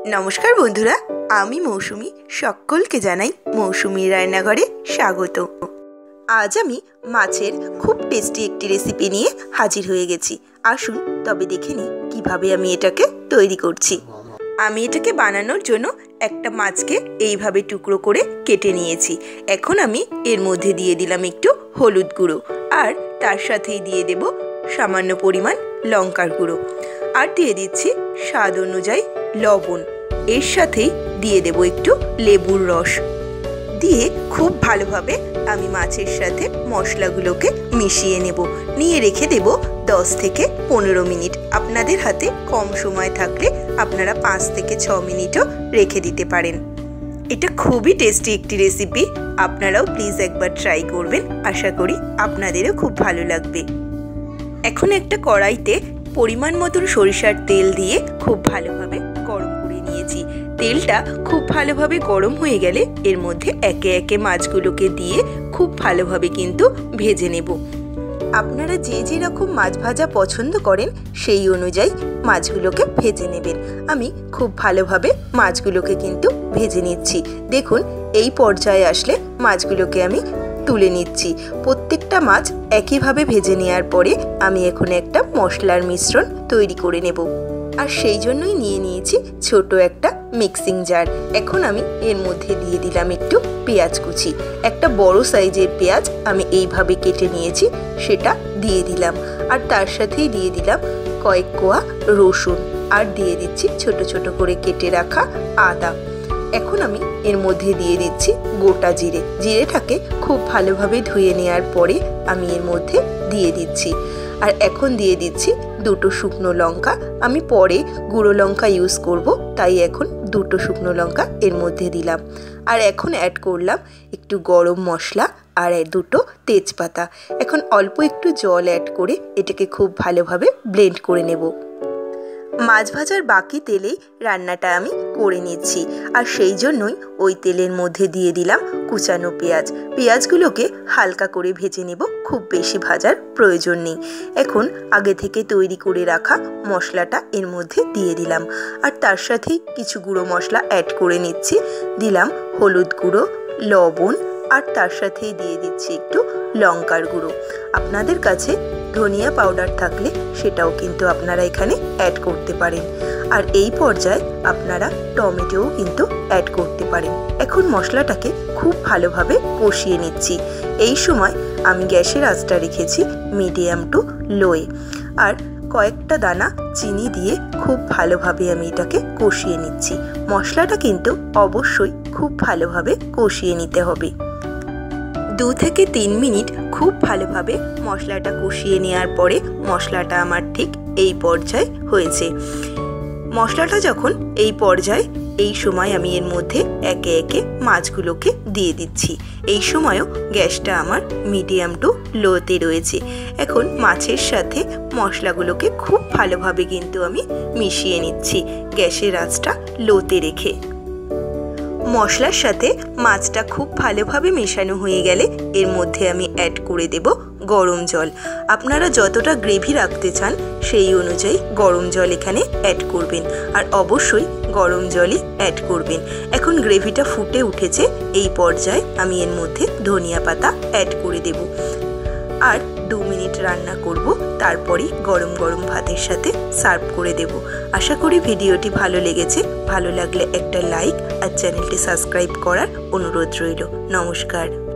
नमस्कार बंधुरा आमी मौसुमी सकलके जानाई मौसुमी रान्नाघरे स्वागत। आज आमी माछेर खूब टेस्टी एकटी रेसिपि निये हाजिर हये गेছি। आसुन तबे देखे निই किभाবে आमी एटाके तैरी करছি। आमी एटाके बानानोर जोन्नो একটা মাছকে এইভাবে টুকরো করে কেটে নিয়েছি। এখন আমি এর মধ্যে দিয়ে দিলাম একটু হলুদ গুঁড়ো আর তার সাথেই দিয়ে দেব সামান্য পরিমাণ লঙ্কার গুঁড়ো আর দিয়ে দিচ্ছি স্বাদ অনুযায়ী লবণ। এর সাথেই দিয়ে দেব একটু লেবুর রস দিয়ে খুব ভালোভাবে আমি মাছের সাথে মশলাগুলোকে মিশিয়ে নেব। নিয়ে রেখে দেব 10 থেকে 15 মিনিট। আপনাদের হাতে কম সময় থাকলে আপনারা 5 থেকে 6 মিনিটও রেখে দিতে পারেন। এটা খুবই টেস্টি একটি রেসিপি, আপনারাও প্লিজ একবার ট্রাই করবেন। আশা করি আপনাদেরও খুব ভালো লাগবে। এখন একটা কড়াইতে পরিমাণ মতো সরিষার তেল দিয়ে খুব ভালোভাবে গরম করে নিয়েছি। তেলটা খুব ভালোভাবে গরম হয়ে গেলে এর মধ্যে একে একে মাছগুলোকে দিয়ে খুব ভালোভাবে কিন্তু ভেজে নেব। আপনারা যে যে রকম মাছ ভাজা পছন্দ করেন সেই অনুযায়ী মাছগুলোকে ভেজে নেবেন। আমি খুব ভালোভাবে মাছগুলোকে কিন্তু ভেজে নিচ্ছি। দেখুন এই পর্যায়ে আসলে মাছগুলোকে আমি তুলে নিচ্ছি। প্রত্যেকটা মাছ একইভাবে ভেজে নেওয়ার পরে আমি এখন একটা মশলার মিশ্রণ তৈরি করে নেব। আর সেই জন্যই নিয়ে নিয়েছি ছোট একটা মিক্সিং জার। এখন আমি এর মধ্যে দিয়ে দিলাম একটু পেঁয়াজ কুচি। একটা বড় সাইজের পেঁয়াজ আমি এইভাবে কেটে নিয়েছি, সেটা দিয়ে দিলাম। আর তার সাথেই দিয়ে দিলাম কয়েক কোয়া রসুন আর দিয়ে দিচ্ছি ছোট ছোট করে কেটে রাখা আদা। এখন আমি এর মধ্যে দিয়ে দিচ্ছি গোটা জিরে। জিরেটাকে খুব ভালোভাবে ধুয়ে নেওয়ার পরে আমি এর মধ্যে দিয়ে দিচ্ছি। আর এখন দিয়ে দিচ্ছি দুটো শুকনো লঙ্কা। আমি পরে গুঁড়ো লঙ্কা ইউজ করব, তাই এখন দুটো শুকনো লঙ্কা এর মধ্যে দিলাম। আর এখন অ্যাড করলাম একটু গরম মশলা আর দুটো তেজপাতা। এখন অল্প একটু জল অ্যাড করে এটাকে খুব ভালোভাবে ব্লেন্ড করে নেব। মাছ ভাজার বাকি তেলেই রান্নাটা আমি করে নিচ্ছি। আর সেই জন্যই ওই তেলের মধ্যে দিয়ে দিলাম কুচানো পেঁয়াজ। পেঁয়াজগুলোকে হালকা করে ভেজে নেব, খুব বেশি ভাজার প্রয়োজন নেই। এখন আগে থেকে তৈরি করে রাখা মশলাটা এর মধ্যে দিয়ে দিলাম। আর তার সাথেই কিছু গুঁড়ো মশলা অ্যাড করে নিচ্ছি। দিলাম হলুদ গুঁড়ো, লবণ আর তার সাথেই দিয়ে দিচ্ছি একটু লঙ্কার গুঁড়ো। আপনাদের কাছে ধনিয়া পাউডার থাকলে সেটাও কিন্তু আপনারা এখানে অ্যাড করতে পারেন। আর এই পর্যায়ে আপনারা টমেটোও কিন্তু অ্যাড করতে পারেন। এখন মশলাটাকে খুব ভালোভাবে কষিয়ে নিচ্ছি। এই সময় আমি গ্যাসের আঁচটা রেখেছি মিডিয়াম টু লোয়ে। আর কয়েকটা দানা চিনি দিয়ে খুব ভালোভাবে আমি এটাকে কষিয়ে নিচ্ছি। মশলাটা কিন্তু অবশ্যই খুব ভালোভাবে কষিয়ে নিতে হবে। 2 থেকে 3 মিনিট খুব ভালোভাবে মশলাটা কষিয়ে নেওয়ার পরে মশলাটা আমার ঠিক এই পর্যায়ে হয়েছে। মশলাটা যখন এই পর্যায়ে, এই সময় আমি এর মধ্যে একে একে মাছগুলোকে দিয়ে দিচ্ছি। এই সময়ও গ্যাসটা আমার মিডিয়াম টু লোতে রয়েছে। এখন মাছের সাথে মশলাগুলোকে খুব ভালোভাবে কিন্তু আমি মিশিয়ে নিচ্ছি গ্যাসের আঁচটা লোতে রেখে। মশলার সাথে মাছটা খুব ভালোভাবে মেশানো হয়ে গেলে এর মধ্যে আমি অ্যাড করে দেব গরম জল। আপনারা যতটা গ্রেভি রাখতে চান সেই অনুযায়ী গরম জল এখানে অ্যাড করবেন। আর অবশ্যই গরম জলই অ্যাড করবেন। এখন গ্রেভিটা ফুটে উঠেছে, এই পর্যায়ে আমি এর মধ্যে ধনিয়া পাতা অ্যাড করে দেব। আর 2 মিনিট রান্না করব, তারপরেই গরম গরম ভাতের সাথে সার্ভ করে দেব। আশা করি ভিডিওটি ভালো লেগেছে। ভালো লাগলে একটা লাইক আর চ্যানেলটি সাবস্ক্রাইব করার অনুরোধ রইল। নমস্কার।